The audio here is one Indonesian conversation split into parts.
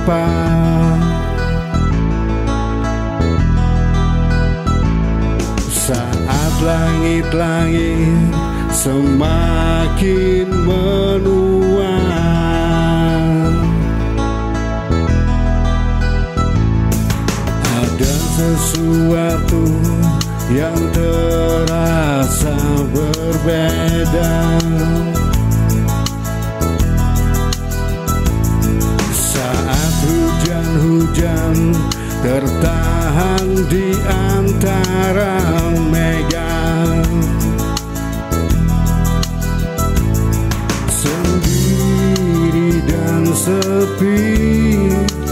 hampa. Saat langit-langit semakin menua, ada sesuatu yang terasa berbeda. Saat hujan-hujan tertahan di antara mega, sendiri dan sepi,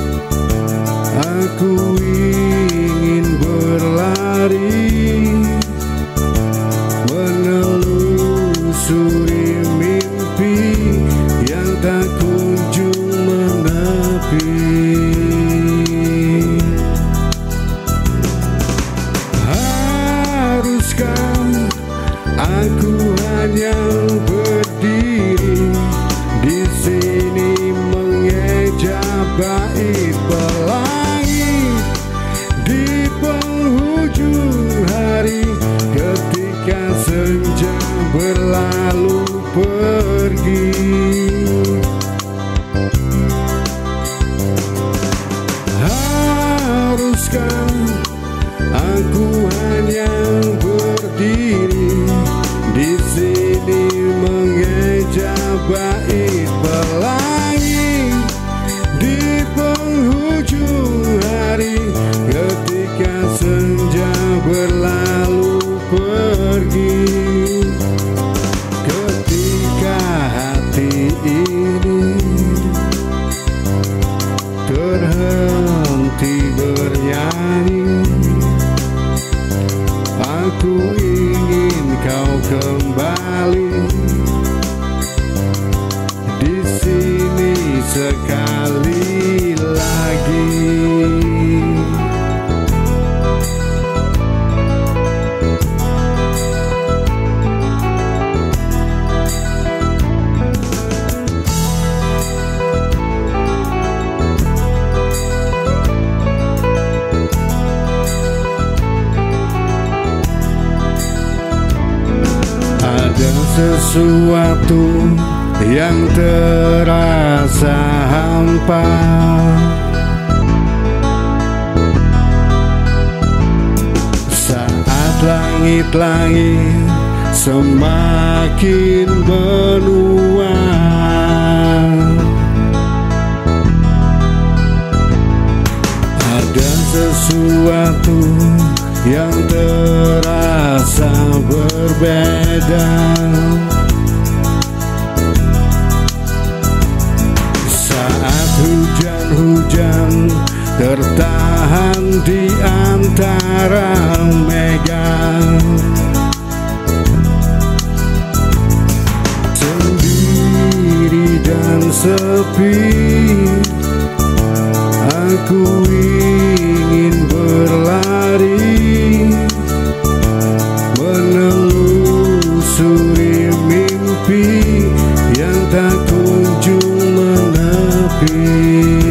aku ingin berlari, menelusuri mimpi yang tak kunjung menepi. Aku hanya berdiri di sini mengeja bait pelangi di penghujung hari, ketika senja berlalu pergi. Haruskah aku hanya berdiri di sini mengeja bait pelangi di penghujung hari, ketika senja berlalu pergi. Ketika hati ini terhenti bernyanyi, aku ingin kau kembali di sini sekali lagi. Ada sesuatu yang terasa hampa. Saat langit-langit semakin menua, ada sesuatu yang terasa berbeda. Saat hujan-hujan tertahan di antara mega, sendiri dan sepi, aku ingin berlari, menelusuri mimpi yang tak kunjung menepi.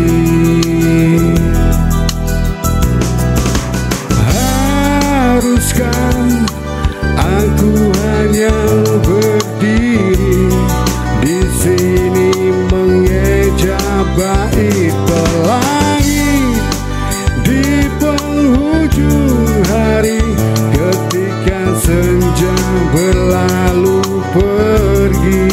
Haruskah aku hanya berdiri di sini mengeja bait pelangi di penghujung hari, ketika senja berlalu pergi.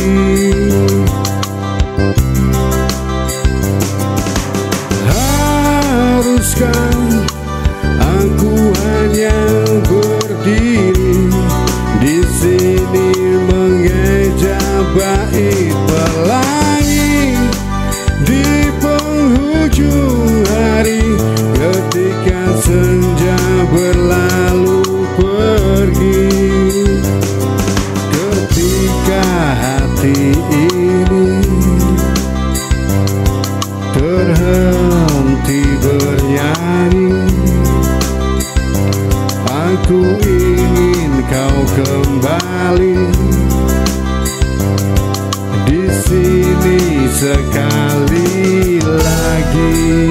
Haruskah aku hanya berdiri di sini mengeja bait pelangi di penghujung hari, ketika senja berlalu pergi. Ketika hati ini terhenti bernyanyi, aku ingin kau kembali di sini sekali lagi. lagi.